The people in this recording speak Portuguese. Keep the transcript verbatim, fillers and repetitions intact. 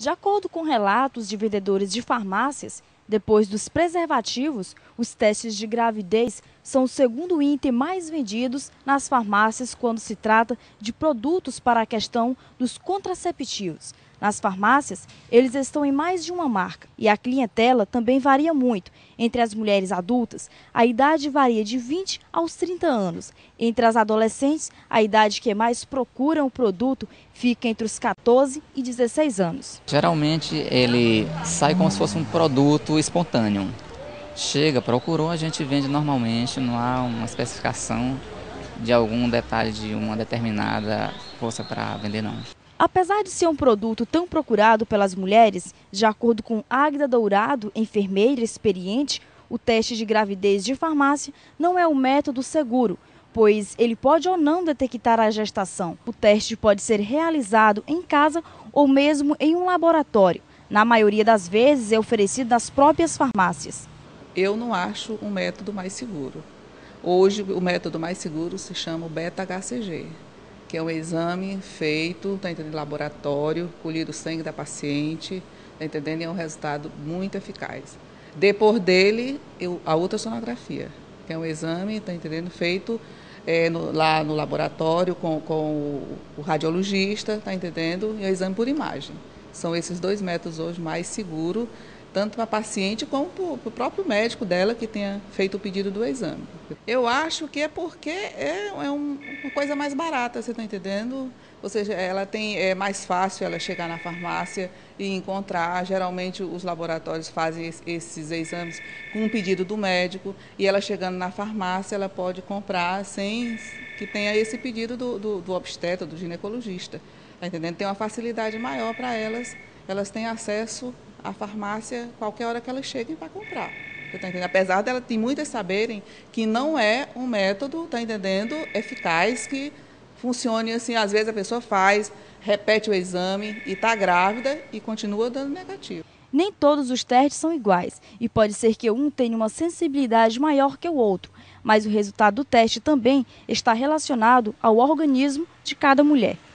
De acordo com relatos de vendedores de farmácias, depois dos preservativos, os testes de gravidez são o segundo item mais vendidos nas farmácias quando se trata de produtos para a questão dos contraceptivos. Nas farmácias, eles estão em mais de uma marca e a clientela também varia muito. Entre as mulheres adultas, a idade varia de vinte aos trinta anos. Entre as adolescentes, a idade que mais procuram o produto fica entre os quatorze e dezesseis anos. Geralmente ele sai como se fosse um produto espontâneo. Chega, procurou, a gente vende normalmente, não há uma especificação de algum detalhe de uma determinada força para vender, não. Apesar de ser um produto tão procurado pelas mulheres, de acordo com Águida Dourado, enfermeira experiente, o teste de gravidez de farmácia não é um método seguro, pois ele pode ou não detectar a gestação. O teste pode ser realizado em casa ou mesmo em um laboratório. Na maioria das vezes é oferecido nas próprias farmácias. Eu não acho um método mais seguro. Hoje o método mais seguro se chama o beta H C G. Que é um exame feito, tá entendendo, em laboratório, colhido o sangue da paciente, tá entendendo, e é um resultado muito eficaz. Depois dele, eu, a ultrassonografia, que é um exame, tá entendendo, feito é, no, lá no laboratório com, com o, o radiologista, tá entendendo, e o exame por imagem. São esses dois métodos hoje mais seguros, tanto para a paciente como para o próprio médico dela que tenha feito o pedido do exame. Eu acho que é porque é, é um, uma coisa mais barata, você está entendendo? Ou seja, ela tem, é mais fácil ela chegar na farmácia e encontrar. Geralmente os laboratórios fazem esses exames com um pedido do médico e ela chegando na farmácia ela pode comprar sem que tenha esse pedido do, do, do obstetra, do ginecologista. Está entendendo? Tem uma facilidade maior para elas, elas têm acesso à farmácia qualquer hora que elas cheguem para comprar. Você tá entendendo? Apesar dela ter muitas saberem que não é um método, tá entendendo, eficaz, que funcione assim. Às vezes a pessoa faz, repete o exame e está grávida e continua dando negativo. Nem todos os testes são iguais e pode ser que um tenha uma sensibilidade maior que o outro, mas o resultado do teste também está relacionado ao organismo de cada mulher.